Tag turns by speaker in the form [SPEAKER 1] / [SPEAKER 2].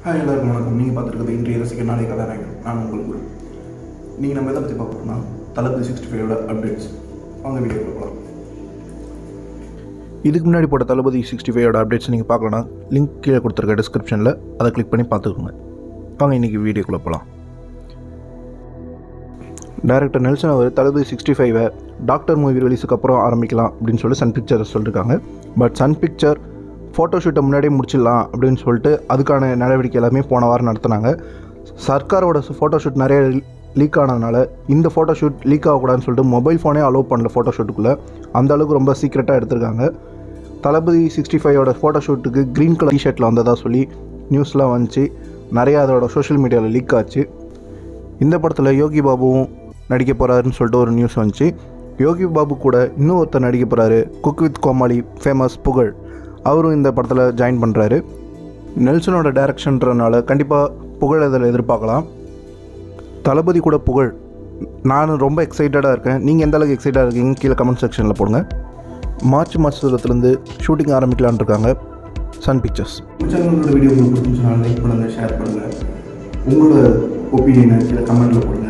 [SPEAKER 1] Hi எல்லாருக்கும் வணக்கம். நீங்கள் பார்த்துருக்கிறது இன்றைய ரசிகன் நாளை கதாநாயகன். நான் உங்கள் குரு. நீங்கள் நம்ம எதை பற்றி பார்க்கணும்னா தளபதி 65 அப்டேட்ஸ். வாங்க வீடியோ பார்க்கலாம். இதுக்கு முன்னாடி போட்ட தளபதி 65 அப்டேட்ஸ் நீங்கள் பார்க்கலன்னா லிங்க் கீழே கொடுத்துருக்க டிஸ்கிரிப்ஷனில் அதை கிளிக் பண்ணி பார்த்துக்கோங்க. வாங்க இன்றைக்கி வீடியோக்குள்ளே போகலாம். டைரக்டர் நெல்சன் அவர் தளபதி 65 டாக்டர் மூவி ரிலீஸுக்கு அப்புறம் ஆரம்பிக்கலாம் அப்படின்னு சொல்லி சன் பிக்சர் சொல்லியிருக்காங்க. பட் சன் பிக்சர் ஃபோட்டோஷூட்டை முன்னாடியே முடிச்சிடலாம் அப்படின்னு சொல்லிட்டு அதுக்கான நடவடிக்கை எல்லாமே போன வாரம் நடத்தினாங்க. சர்க்காரோட ஃபோட்டோஷூட் நிறைய லீக் ஆனதுனால இந்த ஃபோட்டோஷூட் லீக் ஆகக்கூடாதுன்னு சொல்லிட்டு மொபைல் ஃபோனே அலோவ் பண்ணல ஃபோட்டோஷூட்டுக்குள்ளே. அந்தளவுக்கு ரொம்ப சீக்ரெட்டாக எடுத்திருக்காங்க. தளபதி 65 ஃபோட்டோஷூட்டுக்கு க்ரீன் கலர் டிஷர்ட்டில் வந்ததாக சொல்லி நியூஸ்லாம் வந்துச்சு. நிறையா அதோட சோஷியல் மீடியாவில் லீக் ஆச்சு. இந்த படத்தில் யோகி பாபுவும் நடிக்க போகிறாருன்னு சொல்லிட்டு ஒரு நியூஸ் வந்துச்சு. யோகி பாபு கூட இன்னும் ஒருத்தர் நடிக்க போகிறாரு, குக் வித் கோமாளி ஃபேமஸ் புகழ். அவரும் இந்த படத்தில் ஜாயின் பண்ணுறாரு. நெல்சனோட டைரக்ஷன்றனால கண்டிப்பாக புகழ் இதில் எதிர்பார்க்கலாம். தளபதி கூட புகழ். நான் ரொம்ப எக்ஸைட்டடாக இருக்கேன். நீங்கள் எந்த அளவுக்கு எக்ஸைட்டாக இருக்கீங்க கீழே கமெண்ட் செக்ஷனில் போடுங்க. மார்ச் மாதத்துலேருந்து ஷூட்டிங் ஆரம்பிக்கலான்னு இருக்காங்க சன் பிக்சர்ஸ். சேனலோட வீடியோ உங்களுக்கு பிடிச்சிருந்துச்சுன்னா லைக் பண்ணுங்கள், ஷேர் பண்ணுங்கள். உங்களோட ஒப்பீனியனை கீழே கமெண்ட்டில் போடுங்க.